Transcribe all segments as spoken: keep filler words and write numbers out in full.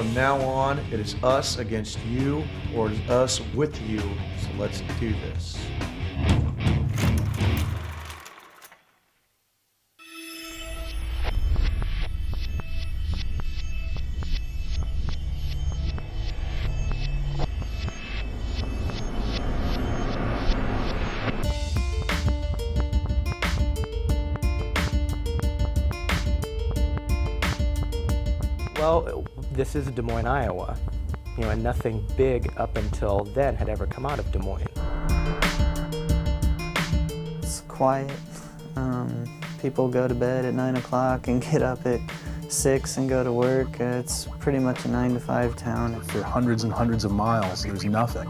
From now on, it is us against you, or it is us with you, so let's do this. Well, this is Des Moines, Iowa, you know, and nothing big up until then had ever come out of Des Moines. It's quiet. Um, people go to bed at nine o'clock and get up at six and go to work. Uh, it's pretty much a nine to five town. For hundreds and hundreds of miles, there's nothing.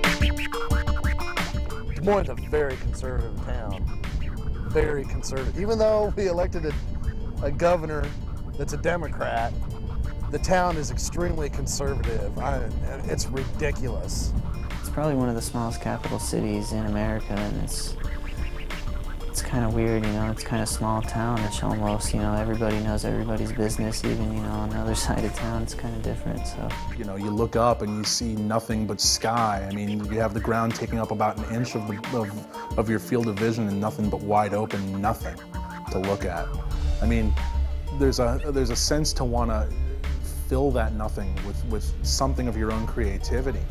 Des Moines is a very conservative town. Very conservative. Even though we elected a, a governor that's a Democrat, the town is extremely conservative. I, it's ridiculous. It's probably one of the smallest capital cities in America, and it's it's kind of weird, you know. It's kind of small town. It's almost, you know, everybody knows everybody's business. Even, you know, on the other side of town, it's kind of different. So, you know, you look up and you see nothing but sky. I mean, you have the ground taking up about an inch of the of, of your field of vision, and nothing but wide open, nothing to look at. I mean, there's a there's a sense to want to fill that nothing with, with something of your own creativity.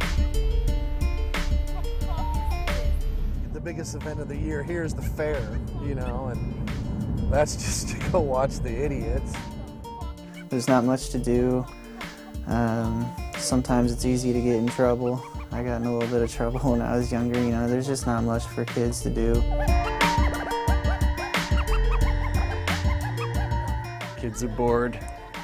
The biggest event of the year here is the fair, you know, and that's just to go watch the idiots. There's not much to do. Um, sometimes it's easy to get in trouble. I got in a little bit of trouble when I was younger, you know. There's just not much for kids to do. Kids are bored.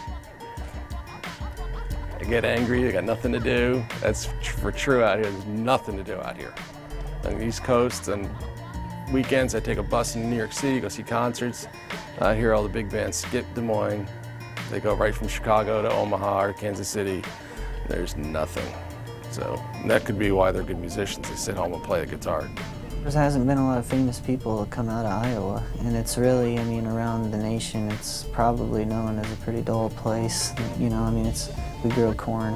They get angry, they got nothing to do. That's for true out here. There's nothing to do out here. On the East Coast, and weekends I take a bus in New York City, go see concerts. I hear all the big bands skip Des Moines. They go right from Chicago to Omaha or Kansas City. There's nothing. So that could be why they're good musicians. They sit home and play the guitar. There hasn't been a lot of famous people come out of Iowa, and it's really, I mean, around the nation, it's probably known as a pretty dull place. You know, I mean, it's, we grow corn.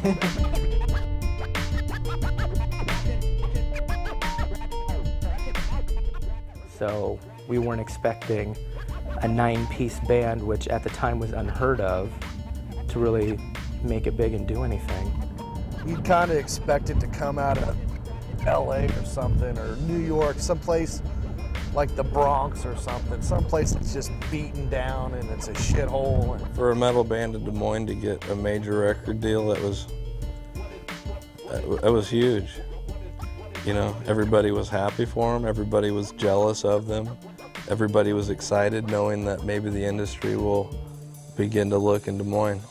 So we weren't expecting a nine-piece band, which at the time was unheard of, to really make it big and do anything. You'd kind of expect it to come out of L A or something, or New York, someplace like the Bronx or something, someplace that's just beaten down and it's a shithole. And for a metal band in Des Moines to get a major record deal, that was, that was huge. You know, everybody was happy for them, everybody was jealous of them, everybody was excited knowing that maybe the industry will begin to look in Des Moines.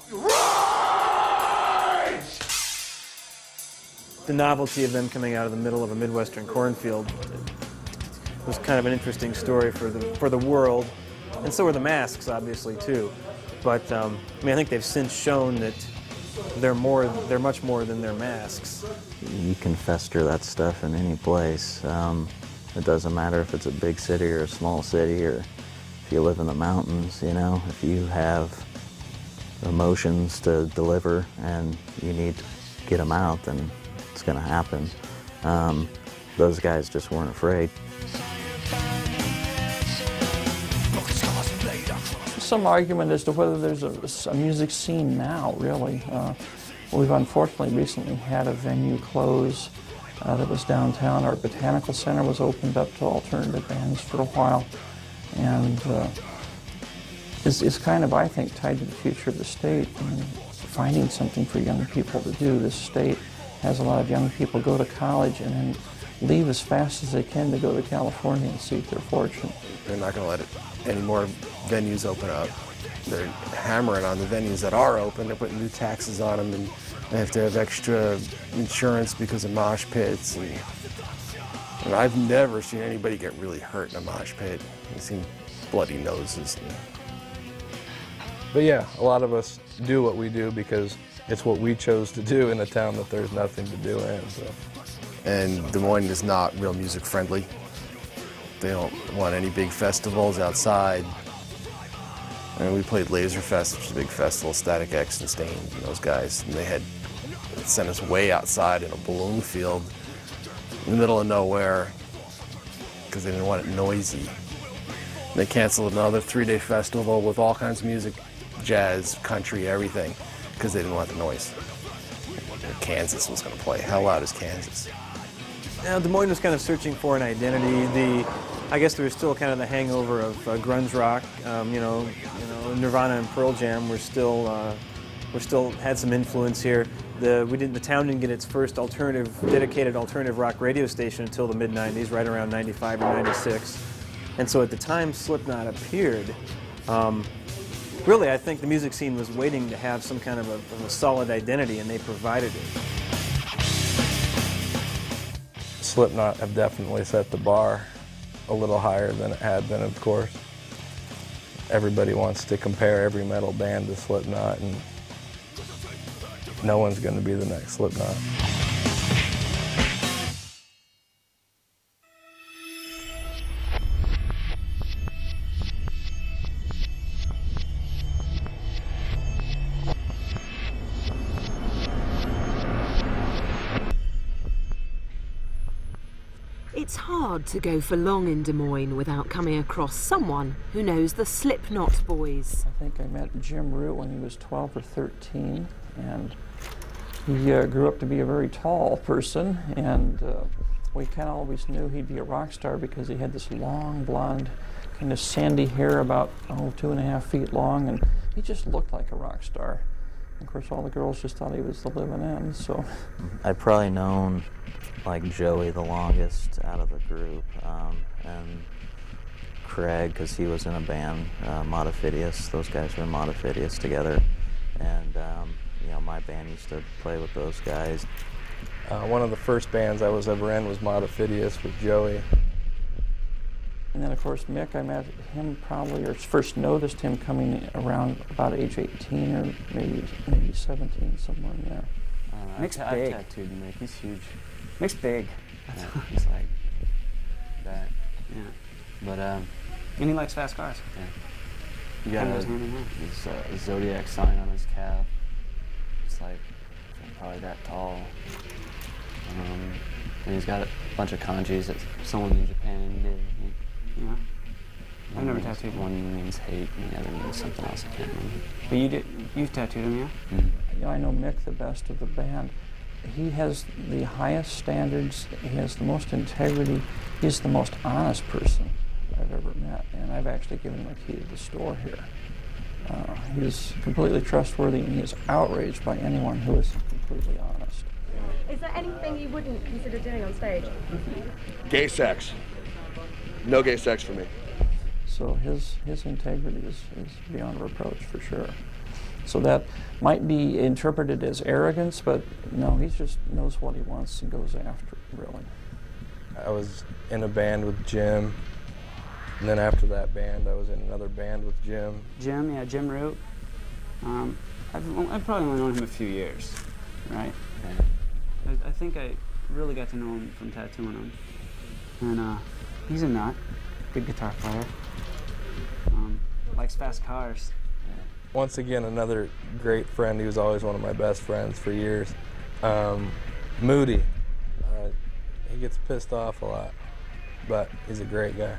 The novelty of them coming out of the middle of a Midwestern cornfield was kind of an interesting story for the for the world, and so were the Masks, obviously, too. But um, I mean, I think they've since shown that they're more, they're much more than their masks. You can fester that stuff in any place. Um, it doesn't matter if it's a big city or a small city, or if you live in the mountains. You know, if you have emotions to deliver and you need to get them out, then it's going to happen. Um, those guys just weren't afraid. Some argument as to whether there's a, a music scene now, really. Uh, we've unfortunately recently had a venue close uh, that was downtown. Our Botanical Center was opened up to alternative bands for a while, and uh, is, is kind of, I think, tied to the future of the state. I mean, finding something for young people to do. This state has a lot of young people go to college and then leave as fast as they can to go to California and seek their fortune. They're not going to let it, any more venues open up. They're hammering on the venues that are open. They're putting new taxes on them, and they have to have extra insurance because of mosh pits. And, and I've never seen anybody get really hurt in a mosh pit. I've seen bloody noses. And... But yeah, a lot of us do what we do because it's what we chose to do in a town that there's nothing to do in. So. And Des Moines is not real music friendly. They don't want any big festivals outside. I mean, we played Laserfest, which is a big festival, Static X and Stain, and those guys, and they had sent us way outside in a balloon field in the middle of nowhere because they didn't want it noisy. And they canceled another three-day festival with all kinds of music, jazz, country, everything, because they didn't want the noise. Kansas was going to play. How loud is Kansas? Now, Des Moines was kind of searching for an identity. The, I guess there was still kind of the hangover of uh, grunge rock. Um, you know, you know, Nirvana and Pearl Jam were still, uh, were still had some influence here. The we didn't, the town didn't get its first alternative, dedicated alternative rock radio station until the mid nineties, right around ninety-five or ninety-six. And so at the time Slipknot appeared, um, really I think the music scene was waiting to have some kind of a, of a solid identity, and they provided it. Slipknot have definitely set the bar a little higher than it had been, of course. Everybody wants to compare every metal band to Slipknot, and no one's going to be the next Slipknot. It's hard to go for long in Des Moines without coming across someone who knows the Slipknot boys. I think I met Jim Root when he was twelve or thirteen, and he uh, grew up to be a very tall person, and uh, we kind of always knew he'd be a rock star because he had this long blonde, kind of sandy hair, about oh, two and a half feet long, and he just looked like a rock star. Of course, all the girls just thought he was the living end, so. I've probably known like Joey the longest out of the group, um, and Craig, because he was in a band, uh, Modifidius. Those guys were in Modifidius together, and um, you know, my band used to play with those guys. Uh, one of the first bands I was ever in was Modifidius with Joey. And then, of course, Mick, I met him probably, or first noticed him coming around about age eighteen or maybe maybe seventeen, somewhere in there. Uh, Mick's I've, big. I've tattooed Mick. He's huge. Mick's big. Yeah, he's like that. Yeah. But um, And he likes fast cars. yeah. You got Kinda a, goes hand in hand. his uh, zodiac sign on his calf. It's like probably that tall. Um, and he's got a bunch of kanjis that someone in Japan did. Yeah. I've One never means- tattooed him. One means hate, and the other means something else. I can't remember. But you did. You've tattooed him, yeah? Mm. You know, I know Mick the best of the band. He has the highest standards. He has the most integrity. He's the most honest person I've ever met, and I've actually given him a key to the store here. Uh, he's completely trustworthy, and he is outraged by anyone who is completely honest. Is there anything you wouldn't consider doing on stage? Gay sex. No gay sex for me. So his his integrity is, is beyond reproach for sure. So that might be interpreted as arrogance, but no, he just knows what he wants and goes after it, really. I was in a band with Jim, and then after that band, I was in another band with Jim. Jim, yeah, Jim Root. Um, I've, I've probably only known him a few years, right? Yeah. I, I think I really got to know him from tattooing him. And uh, he's a nut, good guitar player. Um, likes fast cars. Once again, another great friend. He was always one of my best friends for years. Um, Moody. Uh, he gets pissed off a lot, but he's a great guy.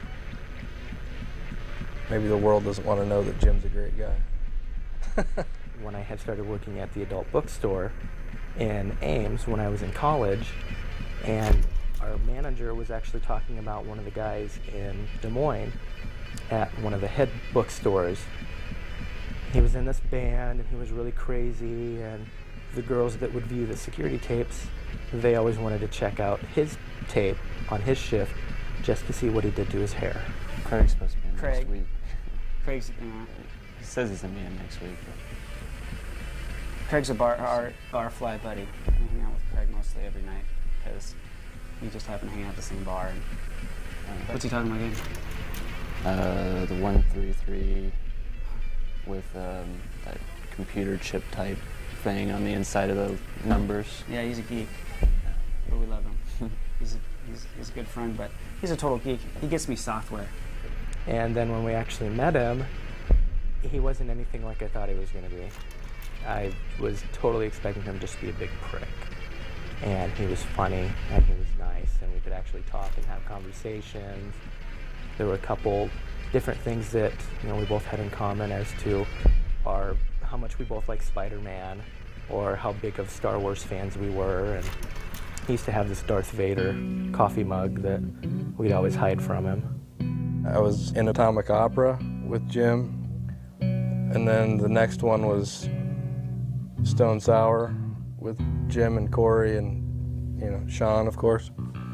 Maybe the world doesn't want to know that Jim's a great guy. When I had started working at the adult bookstore in Ames when I was in college, and our manager was actually talking about one of the guys in Des Moines at one of the head bookstores. He was in this band and he was really crazy, and the girls that would view the security tapes, they always wanted to check out his tape on his shift just to see what he did to his hair. Craig's supposed to be in Craig. next week. Craig's, uh, He says he's gonna be in next week. But Craig's a bar, our barfly buddy. I hang out with Craig mostly every night because we just happen to hang out at the same bar. And, uh, what's he talking about again? Uh, the one three three with um, that computer chip type thing on the inside of the numbers. Yeah, he's a geek, but we love him. he's, a, he's, he's a good friend, but he's a total geek. He gets me software. And then when we actually met him, he wasn't anything like I thought he was going to be. I was totally expecting him just to be a big prick. And he was funny, and he was nice, and we could actually talk and have conversations. There were a couple different things that, you know, we both had in common as to our, how much we both liked Spider-Man, or how big of Star Wars fans we were. And he used to have this Darth Vader coffee mug that we'd always hide from him. I was in Atomic Opera with Jim, and then the next one was Stone Sour with Jim and Corey and, you know, Sean, of course.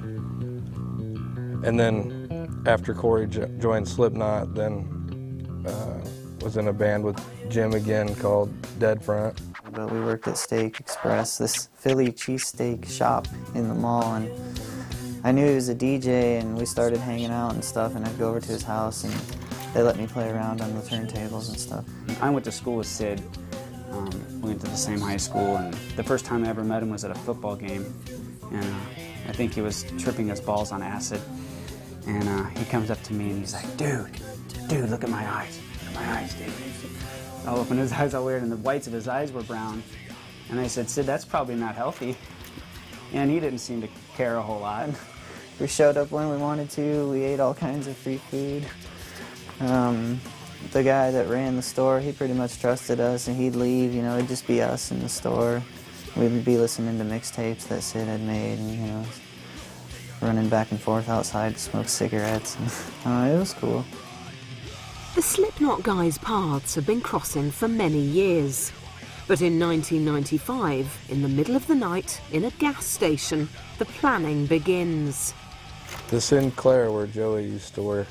And then after Corey jo joined Slipknot, then uh, was in a band with Jim again called Dead Front. But we worked at Steak Express, this Philly cheesesteak shop in the mall, and I knew he was a D J, and we started hanging out and stuff, and I'd go over to his house, and they let me play around on the turntables and stuff. I went to school with Sid. Um, we went to the same high school, and the first time I ever met him was at a football game, and uh, I think he was tripping his balls on acid, and uh, he comes up to me and he's like, dude, dude, look at my eyes, look at my eyes, dude. I opened his eyes all weird, and the whites of his eyes were brown, and I said, Sid, that's probably not healthy, and he didn't seem to care a whole lot. We showed up when we wanted to, we ate all kinds of free food. Um, the guy that ran the store, he pretty much trusted us, and he'd leave, you know, it'd just be us in the store. We'd be listening to mixtapes that Sid had made, and, you know, running back and forth outside to smoke cigarettes. And, uh, it was cool. The Slipknot guys' paths have been crossing for many years. But in nineteen ninety-five, in the middle of the night, in a gas station, the planning begins. The Sinclair, where Joey used to work.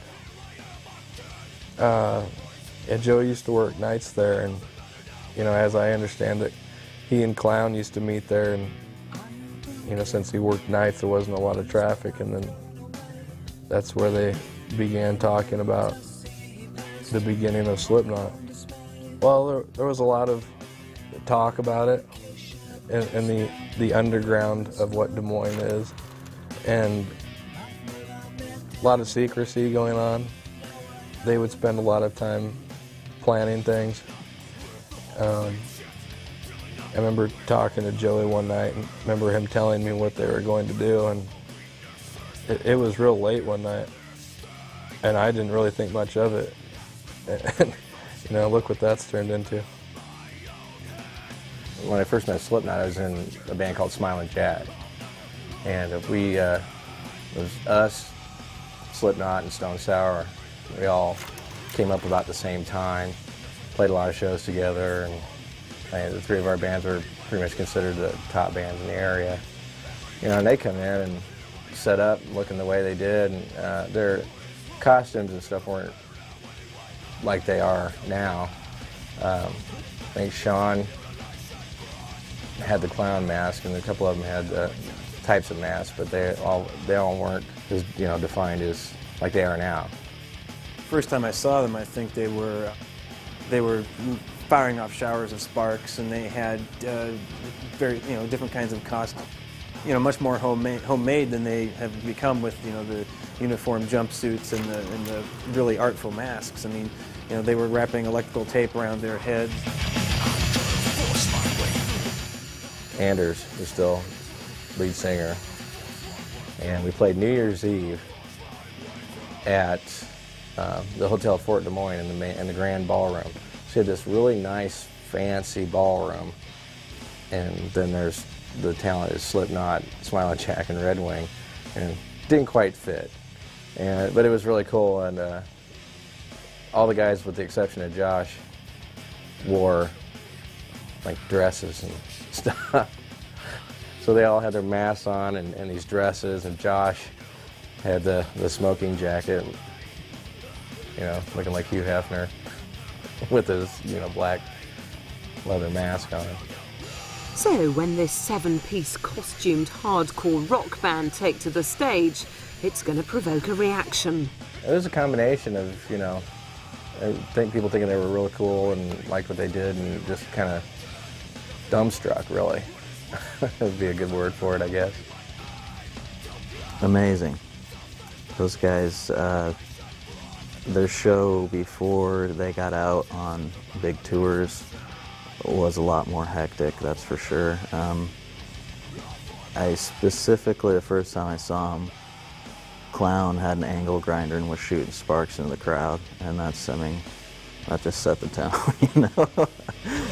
Uh, yeah, Joey used to work nights there, and, you know, as I understand it, he and Clown used to meet there, and, you know, since he worked nights, there wasn't a lot of traffic, and then that's where they began talking about the beginning of Slipknot. Well, there, there was a lot of talk about it in, in the, the underground of what Des Moines is, and a lot of secrecy going on. They would spend a lot of time planning things. Um, I remember talking to Joey one night and remember him telling me what they were going to do, and it, it was real late one night, and I didn't really think much of it. And, you know, look what that's turned into. When I first met Slipknot, I was in a band called Smiling Jack, and we, uh, it was us, Slipknot, and Stone Sour. We all came up about the same time, played a lot of shows together, and, and the three of our bands were pretty much considered the top bands in the area. You know, and they come in and set up looking the way they did, and uh, their costumes and stuff weren't like they are now. Um, I think Sean had the clown mask, and a couple of them had uh, types of masks, but they all they all weren't as, you know, defined as like they are now. First time I saw them, I think they were they were firing off showers of sparks, and they had uh, very you know different kinds of costumes, you know, much more homemade homemade than they have become with you know the uniform jumpsuits and the and the really artful masks. I mean, you know, they were wrapping electrical tape around their heads. Anders is still lead singer, and we played New Year's Eve at uh, the Hotel Fort Des Moines in the, main, in the Grand Ballroom. So we had this really nice, fancy ballroom, and then there's the talented Slipknot, Smiling Jack, and Red Wing, and it didn't quite fit. And, but it was really cool, and uh, all the guys, with the exception of Josh, wore like dresses and stuff. So they all had their masks on and, and these dresses, and Josh had the, the smoking jacket, you know, looking like Hugh Hefner with his, you know, black leather mask on. So when this seven-piece costumed hardcore rock band take to the stage, it's going to provoke a reaction. It was a combination of, you know, I think people thinking they were really cool and liked what they did, and just kind of dumbstruck, really. That would be a good word for it, I guess. Amazing. Those guys, uh, their show before they got out on big tours was a lot more hectic, that's for sure. Um, I specifically, the first time I saw him, Clown had an angle grinder and was shooting sparks into the crowd, and that's, I mean, that just set the tone, you know?